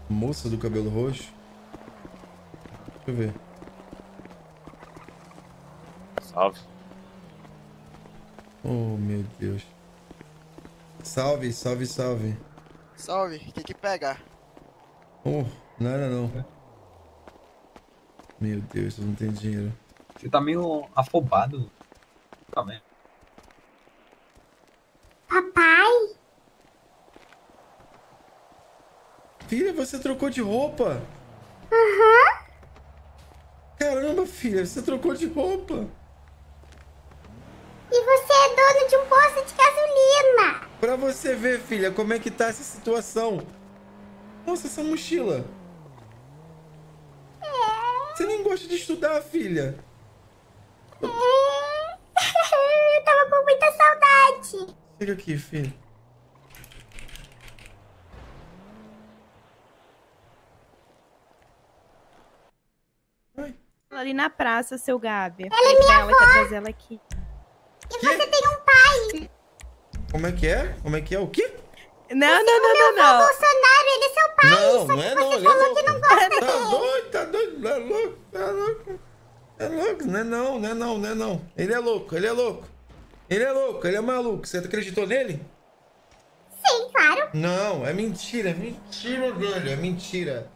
Moça do cabelo roxo? Deixa eu ver. Salve. Oh, meu Deus. Salve, salve, salve. Salve, o que que pega? Oh, nada não. Meu Deus, eu não tenho dinheiro. Você tá meio afobado. Tá vendo? Papai? Filha, você trocou de roupa? Aham. Caramba, filha, você trocou de roupa. E você é dono de um posto de gasolina. Pra você ver, filha, como é que tá essa situação. Nossa, essa mochila. Você nem gosta de estudar, filha. Eu tava com muita saudade. Chega aqui, filha. Ai. Ali na praça, seu Gabi. Ela é minha Ela quer trazer ela aqui. E você tem um pai. Como é que é? Como é que é? O quê? Não. Bolsonaro, ele é seu pai. Não, só não que é você não, ele é falou louco. que não gosta Tá dele. doido, tá doido, tá louco, tá louco. É louco, não é não, não é não, não é não. Ele é louco, ele é louco. Ele é louco, ele é maluco. Você acreditou nele? Sim, claro. Não, é mentira, velho, é mentira.